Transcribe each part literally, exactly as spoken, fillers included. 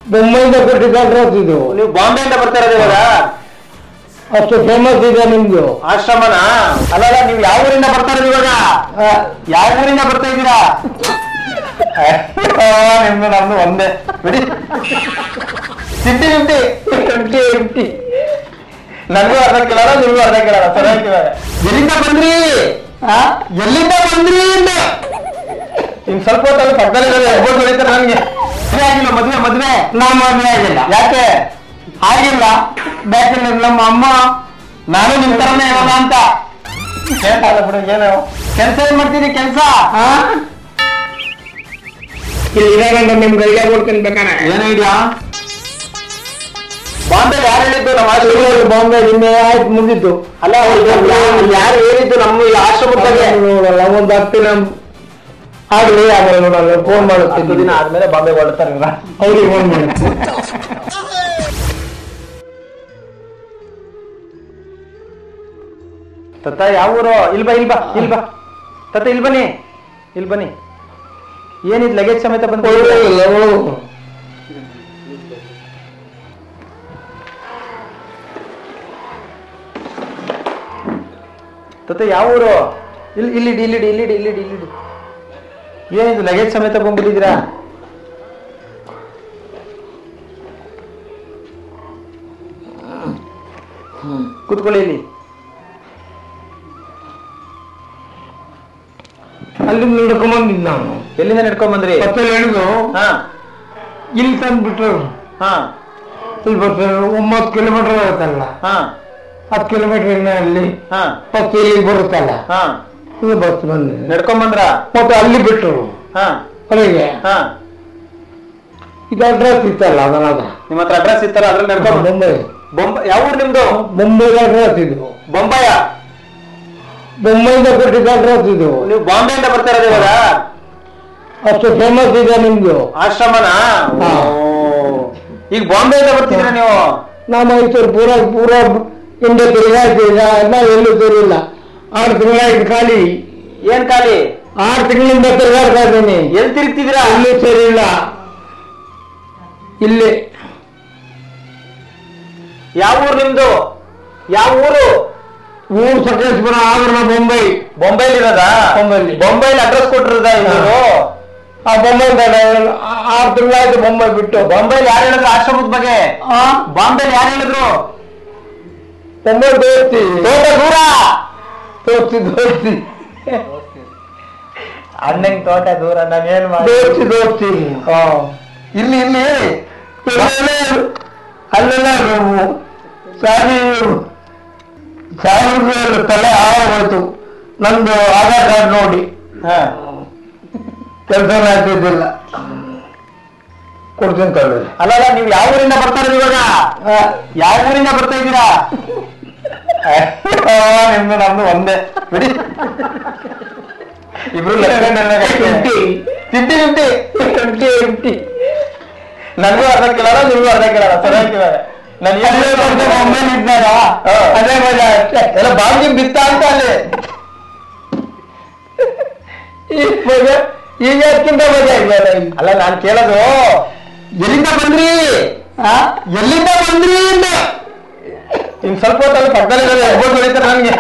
ಬೊಂಬೈಯಿಂದ ಕೊಟ್ಟಿದ್ದ ಅಡ್ರೆಸ್ ಇದು. ನೀವು ಬಾಂಬೆಯಿಂದ ಬರ್ತಾ ಇರೋದು ಇವಾಗ? ಅಷ್ಟು ಫೇಮಸ್ ಇದೆ ನಿಮ್ದು ಆಶ್ರಮನ? ಅಲ್ಲಲ್ಲ, ನೀವು ಯಾವ ಊರಿಂದ ಬರ್ತಾ ಇರೋದು ಇವಾಗ? ಯಾವ ಊರಿಂದ ಬರ್ತಾ ಇದ್ದೀರಾ? ನಿಮ್ದು ನಮ್ದು ಒಂದೇ ಬಿಡಿ. ಫಿಫ್ಟಿ ಫಿಫ್ಟಿ ಫಿಫ್ಟಿ ಫಿಫ್ಟಿ ನನಗೂ ಅರ್ಧ ಕೇಳಲ್ಲ, ನಿಮಗೂ ಅರ್ಧ ಕೇಳಲ್ಲ. ಸರಿಯಾಗಿ ಎಲ್ಲಿಂದ ಬಂದ್ರಿ? ಎಲ್ಲಿಂದ ಬಂದ್ರಿ? ಇನ್ ಸ್ವಲ್ಪ ಹೊತ್ತಲ್ಲಿ ಪಕ್ಕದಲ್ಲಿ ಒಬ್ಬರು ಬೆಳೀತಾರೆ. ನನಗೆ ಆಗಿಲ್ಲ ಮದ್ವೆ ಮದ್ವೆ ನಾ ಮದ್ವೆ ಆಗಿಲ್ಲ. ಯಾಕೆ ಆಗಿಲ್ಲ? ಬೇಕಿಲ್ಲ, ನಮ್ಮ ಅಮ್ಮ ನಾನು ನಿಮ್ ತರನೇ ಇರೋಣ ಅಂತ ಕೇಳ್ತಾಳ ಬಿಡು. ಏನು ಕೆಲ್ಸ ಏನ್ ಮಾಡ್ತೀನಿ? ಕೆಲ್ಸ ಇಲ್ಲಿ ಇರೋಣ ನಿಮ್ ಗೈಗೆ ಕೊಡ್ತೀನಿ ಬೇಕಾನೆ. ಏನ್ ಐಡಿಯಾ? ಬಾಂಬೆ ಯಾರು ಹೇಳಿದ್ದು? ನಮ್ಮ ಆಶ್ರಮ ಬಾಂಬೆ ನಿನ್ನೆ ಆಯ್ತು ಮುಗಿದ್ದು. ಅಲ್ಲ, ಯಾರು ಹೇಳಿದ್ದು ನಮ್ಮ ಈ ಆಶ್ರಮದ ಬಗ್ಗೆ? ನೋಡಲ್ಲ, ಒಂದ್ ಹತ್ತು ದಿನ ಆಗ್ಲಿ, ಆಮೇಲೆ ನೋಡಲ್ಲ. ಫೋನ್ ಮಾಡುತ್ತೆ. ಹತ್ತು ದಿನ ಆದ್ಮೇಲೆ ಬಾಂಬೆ ಹೊರಡ್ತಾರೆ ಇವ್ರ. ಅವ್ರಿಗೆ ಫೋನ್ ಮಾಡುತ್ತೆ. ತತ್ತ ಯಾವ ಊರು? ಇಲ್ಬಾ ಇಲ್ಬಾ ಇಲ್ಬಾ ತತ್ತ ಇಲ್ ಬನ್ನಿ, ಇಲ್ ಬನ್ನಿ. ಏನಿದ್ ಲಗೇಜ್ ಸಮೇತ ಬಂದ? ತತ್ತ ಯಾವ ಊರು? ಇಲ್ಲಿ ಇಲ್ಲಿಡಿ ಇಲ್ಲಿಡಿ ಇಲ್ಲಿಡಿ ಇಲ್ಲಿಡಿ ಇಲ್ಲಿಡಿ. ಏನಿದು ಲಗೇಜ್ ಸಮೇತ ಬಂದ್ಬಿಟ್ಟಿದ್ದೀರಾ? ಕೂತ್ಕೊಳ್ಳಿ ಇಲ್ಲಿ. ಅಲ್ಲಿ ನಡ್ಕೊಂಬಂದಿದ್ ನಾನು. ಎಲ್ಲಿಂದ ನಡ್ಕೊಂಡ್ ಬಂದ್ರಿ? ಬಸ್ಸಲ್ಲಿ ಹಿಡಿದು ಹಾ ಇಲ್ಲಿ ತಂದ್ಬಿಟ್ರು. ಹಾ ಇಲ್ಲಿ ಬಸ್ ಒಂಬತ್ತು ಕಿಲೋಮೀಟರ್ ಆಗುತ್ತಲ್ಲ, ಹಾ ಹತ್ತು ಕಿಲೋಮೀಟರ್ ಅಲ್ಲಿ ಹಾ ಬಸ್ ಇಲ್ಲಿ ಬರುತ್ತಲ್ಲ, ಹಾ ಇಲ್ಲಿ ಬಸ್ ಬಂದಿದೆ. ನಡ್ಕೊಂಡ್ ಬಂದ್ರ? ಮತ್ತೆ ಅಲ್ಲಿ ಬಿಟ್ರು ಹಾ ಹೊರಗೆ. ಹಾ ಇದು ಅಡ್ರೆಸ್ ಇತ್ತಲ್ಲ, ಅದನ್ನದ ನಿಮ್ಮ ಹತ್ರ ಅಡ್ರೆಸ್ ಇತ್ತಲ್ಲ, ಅದ್ರಲ್ಲಿ ನಡ್ಕೊಂಡ್ ಮುಂಬೈ. ಬೊಂಬೈ ಯಾವ ಊರು ನಿಮ್ದು? ಮುಂಬೈದ ಅಡ್ರೆಸ್ ಇದು. ಬೊಂಬಾಯ? ಮುಂಬೈಯಿಂದ ಕೊಟ್ಟಿದ್ದ ಅಡ್ರೆಸ್ ಇದು. ನೀವು ಬಾಂಬೆಯಿಂದ ಬರ್ತಾ ಇರೋದು ಇವಾಗ? ಅಷ್ಟು ಫೇಮಸ್ ಇದೆ ನಿಮ್ದು ಆಶ್ರಮನ? ಹಾ. ಈಗ ಬಾಂಬೆಯಿಂದ ಬರ್ತಿದ್ರ ನೀವು? ನಾ ಮೈಸೂರು ಪೂರ ಪೂರ ಹಿಂದೆ ತಿರುಗಾಡ್ತಿದ್ದ, ನಾವು ಎಲ್ಲೂ ತಿರುಗಿಲ್ಲ. ಆರು ತಿಂಗಳಾಯ್ತು ಖಾಲಿ. ಏನ್ ಖಾಲಿ? ಆರು ತಿಂಗಳಿಂದ ತಿರುಗಾಡ್ತಾ ಇದ್ದೀನಿ. ಎಲ್ಲಿ ತಿರುಗ್ತಿದ್ದೀರಾ? ಇಲ್ಲಿ ಸರಿ ಇಲ್ಲ. ಇಲ್ಲಿ ಯಾವ ಊರು ನಿಮ್ದು? ಯಾವ ಊರು? ಊರು ಸಕಲೇಶ್ಪುರ, ಆವರಣ, ಬೊಂಬೈ. ಬೊಂಬೈಲಿ ಇರೋದಾ? ಬೊಂಬೈಲಿ. ಬೊಂಬೈಲಿ ಅಡ್ರೆಸ್ ಕೊಟ್ಟಿರೋದಾ ಇವರು? ಆ ಬೊಂಬೈ ಆರು ತಿಂಗಳಾಯ್ತು ಬೊಂಬೈ ಬಿಟ್ಟು. ಬೊಂಬೈಲಿ ಯಾರು ಹೇಳಿದ್ರು ಆಶ್ರಮದ ಬಗ್ಗೆ? ಆ ಬಾಂಬೆಲಿ ಯಾರು ಹೇಳಿದ್ರು? ಬೊಂಬೈ ದೋಸ್ತಿ ತೋಟ ದೂರ. ದೋಸ್ತಿ ದೋಸ್ತಿ ಅಣ್ಣಂಗ್ ತೋಟ ದೂರ, ನಾನೇನ್ ಮಾಡಿ? ದೋಸ್ತಿ ದೋಸ್ತಿ ಇಲ್ಲಿ ಇಲ್ಲಿ ಅಲ್ಲೆಲ್ಲ ಸಾರಿ ಸಾವಿರ ತಲೆ ಆಗೋಯ್ತು ನಂದು ಆಧಾರ್ ಕಾರ್ಡ್ ನೋಡಿ. ಹಾ ಕೆಲಸ ಆಗ್ತಿದ್ದಿಲ್ಲ. ಕೊಡ್ತೀನಿ ತಗೊಳ್ಳಿ. ಅಲ್ಲಲ್ಲ, ನೀವು ಯಾವ ಊರಿಂದ ಬರ್ತಾ ಇರೋದು ಇವಾಗ? ಯಾವ ಊರಿಂದ ಬರ್ತಾ ಇದ್ದೀರಾ? ನಿಮ್ದು ನಮ್ದು ಒಂದೇ ಬಿಡಿ. ಇಬ್ರು ಫಿಫ್ಟಿ ಫಿಫ್ಟಿ ಫಿಫ್ಟಿ ಫಿಫ್ಟಿ ನನಗೂ ಅರ್ಧ ಕೇಳಲ್ಲ, ನಿಮಗೂ ಅರ್ಧ ಕೇಳಲ್ಲ. ಸರಿಯಾಗಿ ನಾನು ಒಮ್ಮೆ ಇದ್ದಾರ ಅದೇ ಮಜಾ ಅಷ್ಟೇ. ಎಲ್ಲ ಬಾಂಬಿ ಬಿತ್ತ ಅಂತ ಅಲ್ಲಿ. ಈಗ ಅದಕ್ಕಿಂತ ಮಜಾ ಇಲ್ಲ. ಅಲ್ಲ, ನಾನು ಕೇಳೋದು ಎಲ್ಲಿಂದ ಬಂದ್ರಿ? ಎಲ್ಲಿಂದ ಬಂದ್ರಿ? ಇನ್ ಸ್ವಲ್ಪ ಹೊತ್ತಲ್ಲಿ ಪಕ್ಕದಲ್ಲಿ ಒಬ್ಬರು ಬೆಳೀತಾರೆ. ನನಗೆ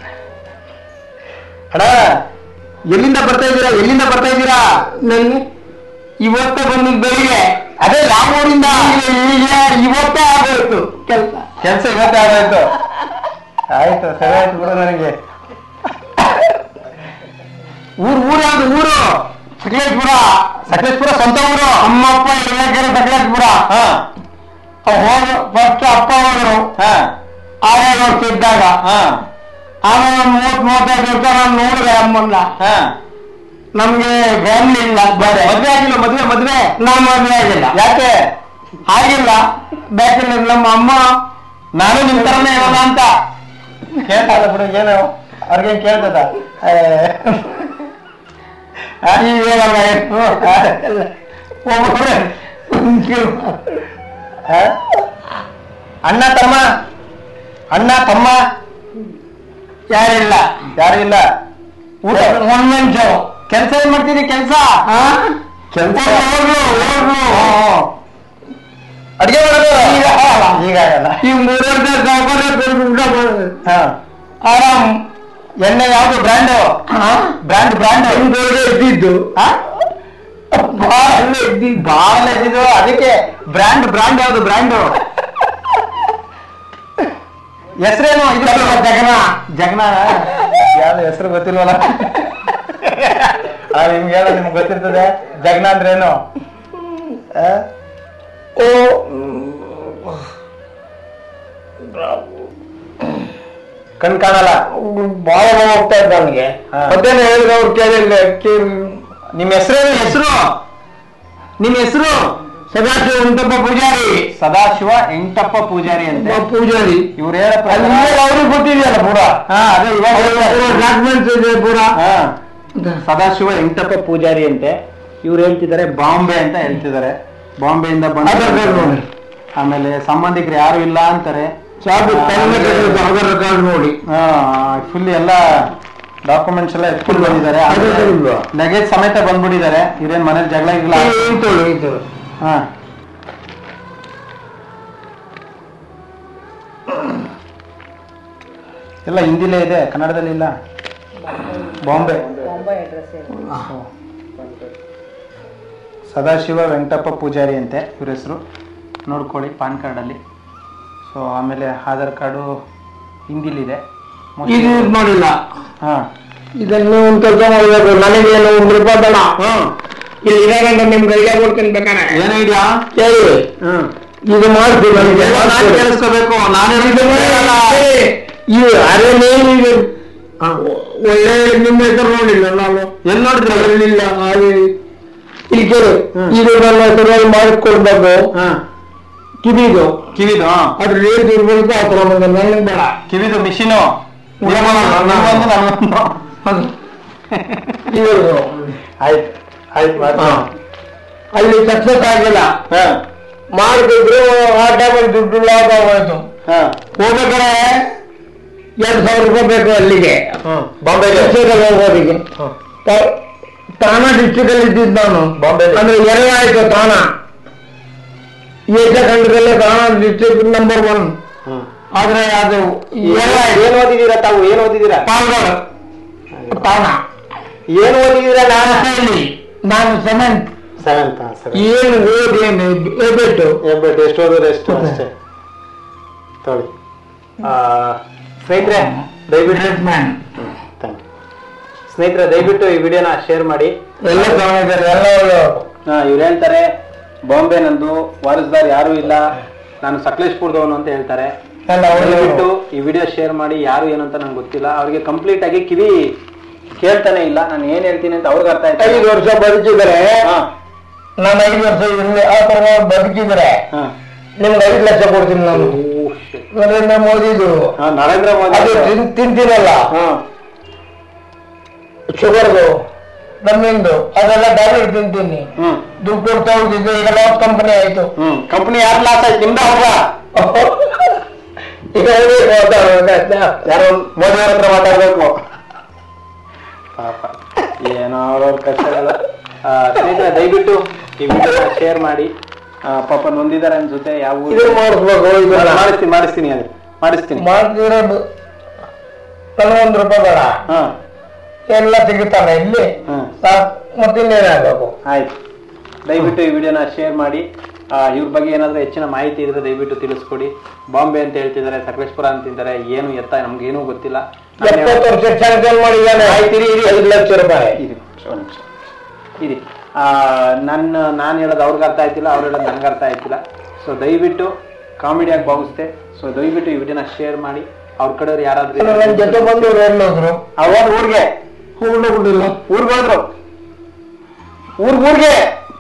ಅಣ್ಣ, ಎಲ್ಲಿಂದ ಬರ್ತಾ ಇದ್ದೀರಾ? ಎಲ್ಲಿಂದ ಬರ್ತಾ ಇದ್ದೀರಾ? ನನ್ನ ಇವತ್ತೇ ಬಂದಿದ್ದು ಬೆಳಿಗ್ಗೆ. ಅದೇ ಯಾವ ಊರಿಂದ? ಈಗ ಇವತ್ತೇ ಆಗೋಯ್ತು ಕೆಲಸ. ಕೆಲಸ ಇವತ್ತೇ ಆಗೋಯ್ತು. ಆಯ್ತು, ಸರಿ ಆಯ್ತು ಬಿಡು. ನನಗೆ ಊರು ಊರು ಯಾವ್ದು? ಊರು ಸಕಲೇಶ್ಪುರ. ಸಕಲೇಶ್ಪುರ ಸ್ವಂತ ಊರು? ಅಮ್ಮಪ್ಪ ಇರಬೇಕಂದ್ರೆ ಸಕಲೇಶ್ಪುರ. ಹಾ ಹೋಗ ಫಸ್ಟ್ ಅಪ್ಪ ಹೋದ್ರು ಹಾ ಆರೇಳು ವರ್ಷ ಇದ್ದಾಗ. ಹಾ ಆಮೇಲೆ ಮೂವತ್ ಮೂವತ್ತೈದು ವರ್ಷ ನಾನು ನೋಡಿದೆ ಅಮ್ಮನ್ನ. ಹಾ ನಮ್ಗೆ ಫ್ಯಾಮಿಲಿ ಇಲ್ಲ. ಬೇರೆ ಮದ್ವೆ ಆಗಿಲ್ಲ? ಮದ್ವೆ ಮದ್ವೆ ನಾ ಮದ್ವೆ ಆಗಿಲ್ಲ. ಯಾಕೆ ಆಗಿಲ್ಲ? ಬೇಕಿಲ್ಲ, ನಮ್ಮ ಅಮ್ಮ ನಾನು ನಿಮ್ ತರನೇ ಇರೋಣ ಅಂತ ಕೇಳ್ತಾಳ ಬಿಡು. ಏನು ಅವ್ರಿಗೇನ್ ಕೇಳ್ತದ? ಅಣ್ಣ ತಮ್ಮ ಅಣ್ಣ ತಮ್ಮ ಯಾರಿಲ್ಲ. ಯಾರು ಇಲ್ಲ. ಊಟ ಒಂದ್ ನಿಮಿಷ. ಕೆಲ್ಸ ಏನ್ ಮಾಡ್ತೀನಿ? ಕೆಲ್ಸ ಕೆಲಸ ಹೋಗ್ಲು ಹೋಗ್ಲು ಹಾ ಆರಾಮ್. ಎಣ್ಣೆ ಯಾವ್ದು ಬ್ರ್ಯಾಂಡು? ಬ್ರ್ಯಾಂಡ್ ಬ್ರ್ಯಾಂಡ್ ಇದ್ದಿದ್ದು ಬಾಳ ಇದ್ದಿದ್ದು ಅದಕ್ಕೆ ಬ್ರ್ಯಾಂಡ್ ಬ್ರ್ಯಾಂಡ್ ಯಾವ್ದು ಬ್ರ್ಯಾಂಡು? ಹೆಸರೇನು? ಇದು ಜಗನ. ಜಗನ ಯಾವ್ದು ಹೆಸರು ಗೊತ್ತಿಲ್ವಲ್ಲ. ನಿಮ್ಗೆ ಹೇಳ ನಿಮ್ಗೆ ಗೊತ್ತಿರ್ತದೆ ಜಗನ ಅಂದ್ರೇನು? ಓ ಕಣ್ ಕಾಣಲ್ಲ, ಬಹಳ ಹೋಗ್ತಾ ಇದ್ದ ನನಗೆ. ಮತ್ತೇನು ಹೇಳಿದ ಅವ್ರು ಕೇಳಿಲ್ಲ. ನಿಮ್ ಹೆಸರೇನು? ಹೆಸರು ನಿಮ್ ಹೆಸರು? ಸದಾಶಿವ ಎಂಟಪ್ಪ ಪೂಜಾರಿ. ಸದಾಶಿವ ಎಂಟಪ್ಪ ಪೂಜಾರಿ ಅಂತ ಪೂಜಾರಿ. ಇವ್ರು ಹೇಳ ಅವ್ರಿಗೆ ಗೊತ್ತಿದೆಯಲ್ಲ ಪೂರ. ಹಾ ಅದೇ ಇವಾಗ ಡಾಕ್ಯುಮೆಂಟ್ಸ್ ಇದೆ ಪೂರ. ಹಾ ಸದಾಶಿವ ಎಂಟಪ್ಪ ಪೂಜಾರಿ ಅಂತೆ. ಇವ್ರು ಹೇಳ್ತಿದ್ದಾರೆ ಬಾಂಬೆ ಅಂತ ಹೇಳ್ತಿದ್ದಾರೆ. ಬಾಂಬೆಯಿಂದ ಬಂದ ಆಮೇಲೆ ಸಂಬಂಧಿಕರು ಯಾರು ಇಲ್ಲ ಅಂತಾರೆ. ನೋಡಿ ಫುಲ್ ಎಲ್ಲ ಡಾಕ್ಯುಮೆಂಟ್ಸ್ ಎಲ್ಲ ಎತ್ಕೊಂಡು ಬಂದಿದ್ದಾರೆ. ಲಗೇಜ್ ಸಮೇತ ಬಂದ್ಬಿಟ್ಟಿದ್ದಾರೆ. ಇವ್ರೇನ್ ಮನೇಲಿ ಜಗಳ ಇಲ್ಲ. ಹಾ ಎಲ್ಲ ಹಿಂದಿಲೇ ಇದೆ, ಕನ್ನಡದಲ್ಲಿ ಇಲ್ಲ. ಬಾಂಬೆ ಸದಾಶಿವ ವೆಂಕಟಪ್ಪ ಪೂಜಾರಿ ಅಂತೆ ಇವ್ರ ಹೆಸರು. ನೋಡ್ಕೊಳ್ಳಿ ಪಾನ್ ಕಾರ್ಡಲ್ಲಿ. ಸೊ ಆಮೇಲೆ ಆಧಾರ್ ಕಾರ್ಡು ಹಿಂದಿಲಿದೆ. ಇದು ಯೂಸ್ ಮಾಡಿಲ್ಲ. ಹಾ ಇದನ್ನು ಒಂದು ಕೆಲಸ ಮಾಡಬೇಕು. ನನಗೇನು ಒಂದು ರೂಪಾಯಿ ಬೇಡ. ಇಲ್ಲಿ ಇದಾಗಂಡ ನಿಮ್ ಕೈಗೆ ಕೊಡ್ತೀನಿ ಬೇಕಾರೆ. ಏನೋ ಇದೆಯಾ ಹೇಳಿ. ಹ್ಮ್ ಇದು ಮಾಡ್ತೀವಿ. ನನಗೆ ಕೇಳಿಸ್ಕೋಬೇಕು. ನಾನು ಇದು ಅದೇ ನೀವು ಒಳ್ಳೆ ನಿಮ್ಮ ಹೆಸರು ನೋಡಿಲ್ಲ ನಾನು. ಎಲ್ಲಿ ನೋಡಿದ್ರೆ ಇಲ್ಲ ಹಾಗೆ ಇಲ್ಲಿ ಕೇಳಿ. ಇದು ನನ್ನ ಹೆಸರಲ್ಲಿ ಮಾಡಿಕೊಡ್ಬೇಕು. ಕಿವಿದು ಕಿವಿದು ಅದ್ರ ರೇಟ್ ಇರ್ಬೇಕು. ಆ ಥರ ಬಂದ ನನಗೆ ಬೇಡ. ಕಿವಿದು ಮಿಷಿನು ಆಯ್ತು ಆಯ್ತು. ಅಲ್ಲಿ ಸಕ್ಸಸ್ ಆಗಿಲ್ಲ. ಮಾಡ್ತಿದ್ರು ಆ ಟೈಮಲ್ಲಿ ದುಡ್ಡು ಲಾಭ ಆಗೋಯ್ತು. ಹೋಗ್ಬೇಕಾದ್ರೆ ಎರಡು ಸಾವಿರ ರೂಪಾಯಿ ಬೇಕು ಅಲ್ಲಿಗೆ. ಬಾಂಬೆ ಹೋಗೋದಿಗೆ ತಾನಾ ಡಿಸ್ಟ್ರಿಕ್ಟ್ ಅಲ್ಲಿ ಇದ್ದಿದ್ದು ನಾನು. ಬಾಂಬೆ ಅಂದ್ರೆ ಎರಡು ಆಯ್ತು ತಾನ. ಏಷ್ಯಾ ಖಂಡದಲ್ಲೇ ತಾನ ಡಿಸ್ಟ್ರಿಕ್ಟ್ ನಂಬರ್ ಒನ್. ಆದ್ರೆ ಅದು ಏನ್ ಓದಿದೀರಾ ತಾವು? ಏನ್ ಓದಿದೀರಾ? ಪಾಲ್ಗಾರ್ ತಾನ. ಏನ್ ಓದಿದೀರಾ? ನಾನು ನಾನು ಸೆವೆಂತ್ ಸೆವೆಂತ್. ಏನು ಓದಿ ಏನು ಎಬ್ಬೆಟ್ಟು ಎಬ್ಬೆಟ್ಟು ಎಷ್ಟು ಓದೋದು ಎಷ್ಟು ಅಷ್ಟೇ ತೊಳಿ. ಸ್ನೇಹಿತರೆ ದಯವಿಟ್ಟು ಸ್ನೇಹಿತರೆ ದಯವಿಟ್ಟು ಈ ವಿಡಿಯೋನ ಶೇರ್ ಮಾಡಿ. ಎಲ್ಲ ಚೆನ್ನಾಗಿದ್ದಾರೆ, ಎಲ್ಲ ಒಳ್ಳೆಯವರು. ಇವ್ರು ಹೇಳ್ತಾರೆ ಬಾಂಬೆ ನಂದು, ವಾರಸ್ದಾರ್ ಯಾರು ಇಲ್ಲ, ನಾನು ಸಕಲೇಶ್ಪುರದವನು ಅಂತ ಹೇಳ್ತಾರೆ. ದಯವಿಟ್ಟು ಈ ವಿಡಿಯೋ ಶೇರ್ ಮಾಡಿ. ಯಾರು ಏನು ಅಂತ ನಂಗೆ ಗೊತ್ತಿಲ್ಲ. ಅವ್ರಿಗೆ ಕಂಪ್ಲೀಟ್ ಆಗಿ ಕಿವಿ ಕೇಳ್ತಾನೆ ಇಲ್ಲ. ನಾನು ಏನ್ ಹೇಳ್ತೀನಿ ಅಂತ ಅವ್ರಿಗೆ ಅರ್ಥ ಆಯ್ತು. ಐದು ವರ್ಷ ಬದುಕಿದ್ರೆ ನಾನು ಐದು ವರ್ಷ ಇಲ್ಲಿ ಆ ತರ ಬದುಕಿದ್ರೆ ನಿಮ್ಗೆ ಐದು ಲಕ್ಷ ಕೊಡ್ತೀನಿ ನಾನು. ನರೇಂದ್ರ ಮೋದಿದು ನರೇಂದ್ರ ಮೋದಿ ಅದು ತಿಂತೀನಲ್ಲ ಶುಗರ್ದು ನಮ್ಮಿಂದು ಅದೆಲ್ಲ ಡೈರೆಕ್ಟ್ ತಿಂತೀನಿ. ದುಡ್ಡು ಕೊಡ್ತಾ ಹೋಗಿದ್ದು ಈಗ ಲಾಸ್ ಕಂಪನಿ ಆಯ್ತು. ಕಂಪನಿ ಯಾರು ಲಾಸ್ ಆಯ್ತು? ನಿಮ್ದ ಅವ್ರ? ಈಗ ಯಾರೋ ಮೋದಿ ಅವ್ರ ಹತ್ರ ಮಾತಾಡ್ಬೇಕು. ಪಾಪ ಏನೋ ಅವ್ರವ್ರ ಕಷ್ಟ ಇಲ್ಲ. ಸ್ನೇಹಿತರೆ ದಯವಿಟ್ಟು ಈ ವಿಡಿಯೋ ಶೇರ್ ಮಾಡಿ. ಪಾಪ ನೊಂದಿದ್ದಾರೆ ಅನ್ಸುತ್ತೆ. ಯಾವ ಮಾಡಿಸ್ಬೇಕು. ಮಾಡಿಸ್ತೀನಿ ಮಾಡಿಸ್ತೀನಿ ಅದು ಮಾಡಿಸ್ತೀನಿ ಮಾಡ್ತಿರೋದು ನನಗೊಂದು ರೂಪಾಯಿ ಬೇಡ. ಹಾ ಎಲ್ಲ ಸಿಗುತ್ತಾನೆ ಇಲ್ಲಿ. ಮತ್ತಿನ್ನೇನಾಗಬೇಕು. ಆಯ್ತು. ದಯವಿಟ್ಟು ಈ ವಿಡಿಯೋನ ಶೇರ್ ಮಾಡಿ. ಇವ್ರ ಬಗ್ಗೆ ಏನಾದ್ರೂ ಹೆಚ್ಚಿನ ಮಾಹಿತಿ ಇದ್ರೆ ದಯವಿಟ್ಟು ತಿಳಿಸ್ಕೊಡಿ. ಬಾಂಬೆ ಅಂತ ಹೇಳ್ತಿದ್ದಾರೆ, ಸಕಲೇಶ್ಪುರ ಅಂತಿದ್ದಾರೆ. ಏನು ಎತ್ತ ನಮ್ಗೆ ಏನೂ ಗೊತ್ತಿಲ್ಲ. ಎಪ್ಪತ್ತು ವರ್ಷ ಸ್ಯಾಂಕ್ಷನ್ ಮಾಡಿದ್ದಾನೆ. ಆಯ್ತಿರಿ ಇರಿ ಐದು ಲಕ್ಷ ರೂಪಾಯಿ ಇರಿ ಒಂದು ನಿಮಿಷ ಇರಿ. ನನ್ನ ನಾನು ಹೇಳೋದು ಅವ್ರಿಗೆ ಅರ್ಥ ಆಯ್ತಿಲ್ಲ, ಅವ್ರು ಹೇಳೋದು ನನಗೆ ಅರ್ಥ ಆಯ್ತಿಲ್ಲ. ಸೊ ದಯವಿಟ್ಟು ಕಾಮಿಡಿಯಾಗಿ ಭಾವಿಸ್ತೆ. ಸೊ ದಯವಿಟ್ಟು ಈ ವಿಡಿಯೋನ ಶೇರ್ ಮಾಡಿ. ಅವ್ರ ಕಡೆಯವ್ರು ಯಾರಾದ್ರೂ ನನ್ನ ಜೊತೆ ಬಂದು ಎಲ್ಲೋದ್ರು ಅವ್ರ ಊರಿಗೆ ಹೋಗ್ಬಿಟ್ಟಿಲ್ಲ. ಊರ್ಗೆ ಹೋದ್ರು ಊರ್ಗ್ ಊರ್ಗೆ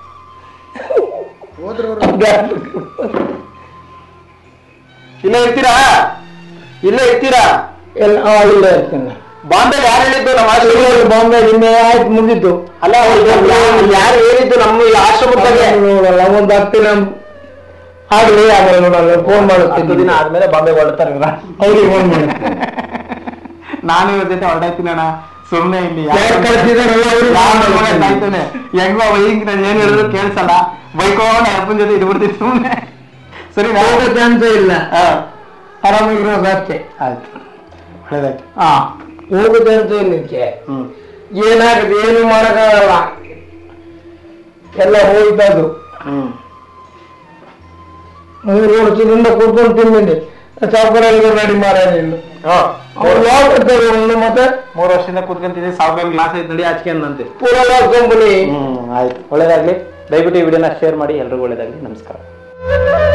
ಇಲ್ಲೇ ಇರ್ತೀರಾ? ಇಲ್ಲೇ ಇರ್ತೀರಾ? ಎಲ್ಲ ಇಲ್ಲೇ ಇರ್ತೀನಿ. ಬಾಂಬೆ ಯಾರು ಹೇಳಿದ್ದು? ನಮ್ಮ ಬಾಂಬೆ ನಿನ್ನೆ ಆಯ್ತು ಮುಗಿತು. ಅಲ್ಲ ಯಾರು ಹೇಳಿದ್ದು ನಮ್ಮ ಈ ಆಶ್ರಮದಾಗೆ? ನೋಡಲ್ಲ ಒಂದು ಹತ್ತು ದಿನ ಆಗ್ಲಿ ಆಮೇಲೆ ನೋಡಲ್ಲ. ಫೋನ್ ಮಾಡುತ್ತೆ ದಿನ ಆದ್ಮೇಲೆ ಬಾಂಬೆ ಹೊರಡ್ತಾರೆ ಅವ್ರಿಗೆ ಫೋನ್ ಮಾಡಿ. ನಾನು ಇವ್ರ ಜೊತೆ ಹೊರಡಾಯ್ತೀನಣ್ಣ. ಸುಮ್ನೆ ಇಲ್ಲಿ ಕಳ್ಸಿದಾರಲ್ಲ ಹೆಂಗೋ ಹಿಂಗ್ ನಾನು ಏನ್ ಹೇಳಿದ್ರು ಕೇಳ್ಸಲ್ಲ. ಬೈಕೋಣ ಅಪ್ಪನ ಜೊತೆ ಇದ್ಬಿಡ್ತೀನಿ ಸುಮ್ನೆ. ಸರಿ ಚಾನ್ಸೇ ಇಲ್ಲ. ಆರಾಮಾಗಿರೋದು ಅಷ್ಟೇ. ಆಯ್ತು. ಒಳ್ಳೇದಾಗಿ ಹಾ ಹೋಗುತ್ತೆ ಅಂತ ನಿಂತೆ ಹ್ಮ್ ಏನಾಗುತ್ತೆ ಏನು ಮಾಡಕ್ಕಾಗಲ್ಲ ಎಲ್ಲ ಹೋಯ್ತದು ಹ್ಮ್ ಮೂರು ವರ್ಷದಿಂದ ಕೂತ್ಕೊಂಡು ತಿಂದಿನಿ ಸಾವುಕಾರ ರೆಡಿ ಮಾಡೋದಿಲ್ಲ ಅವ್ರು ಲಾಕ್ ಇರ್ತಾರೆ ಒಂದು ಮತ್ತೆ ಮೂರು ವರ್ಷದಿಂದ ಕೂತ್ಕೊಂತಿದ್ದೆ ಸಾವುಕಾರ ಗ್ಲಾಸ್ ಐತೆ ನೋಡಿ ಆಚೆ ಅಂತೆ ಪೂರ ಲಾಕ್ ಕಂಪನಿ. ಹ್ಮ್ ಆಯ್ತು ಒಳ್ಳೇದಾಗ್ಲಿ. ದಯವಿಟ್ಟು ಈ ವಿಡಿಯೋನ ಶೇರ್ ಮಾಡಿ. ಎಲ್ರಿಗೂ ಒಳ್ಳೇದಾಗ್ಲಿ. ನಮಸ್ಕಾರ.